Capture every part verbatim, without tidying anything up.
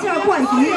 这怪题。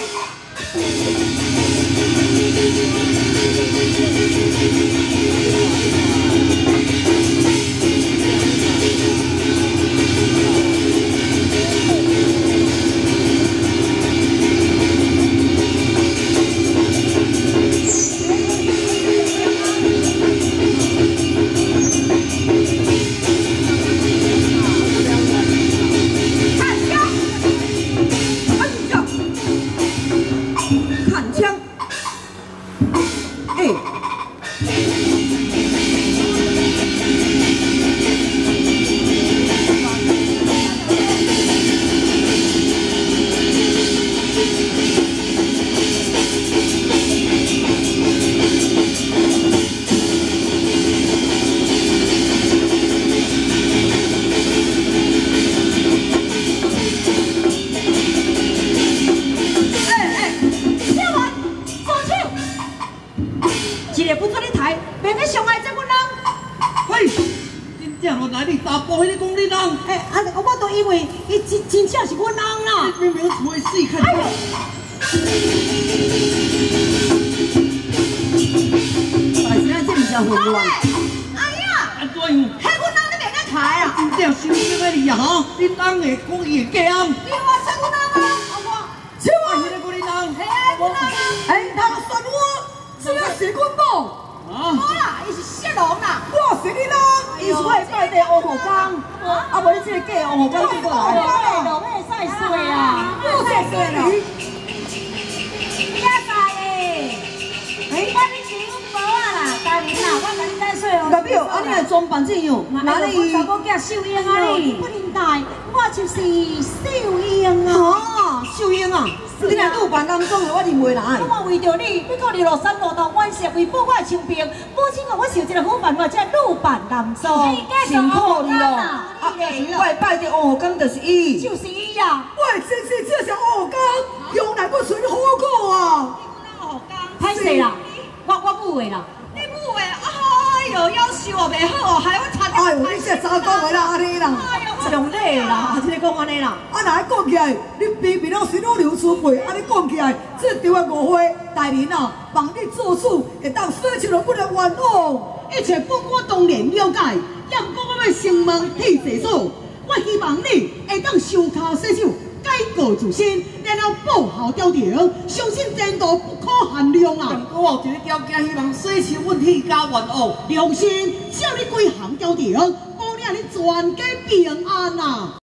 真正是我人啦！ 明明出去试看。哎呦！大声啊，这唔是混乱。 哎呀！ 安怎样？ 迄我人你袂敢开啊！ 真正心惊啊你啊吼！你人会讲伊会惊？ 你话说我人啊？我， 是我迄个我的人。 嘿，我人啊！ 哎，他说我是要写官报。 啊！我啦，伊是色狼啦！ 我是你人，伊是我的拜地王虎刚。啊，无你这个假王虎刚过来。 落尾晒水啊！不晒水了。呀仔诶！哎，我你是阮无啊啦，大林啦，我甲你带水哦。 代表啊，你来装扮这样，哪里？ 我查某囝秀英啊你，不能带，我就是秀英啊。 哦，秀英啊！你若都有扮男装的，我认袂来。 我为着你，你讲日落山路途，万事为保我的清平，母亲让我受一个好办法，才女扮男装。 辛苦你咯！啊，我的拜的王虎刚就是伊。 就是伊呀！ 我真是这是王虎刚，用来不存好果啊！ 王虎刚，歹势啦，我我母的啦。你母的，哎呦，夭寿哦，袂好哦，害我差点。 哎呦，你这早讲的啦，安尼啦。 上礼啦，即个讲安尼啦。 啊，若讲起来，你偏偏拢是老刘出辈，啊，你讲起来，这场的误会，大人啊，帮你做主，会当说出来不能冤枉。 一切不我当然了解，也毋过我要承蒙替世所，我希望你会当相卡洗手，改过自新，然后报效朝廷，相信前途不可限量啊！ 我有一个条件，希望洗手阮替家冤枉， 良心，只要你归降朝廷，保领你全家平安啊！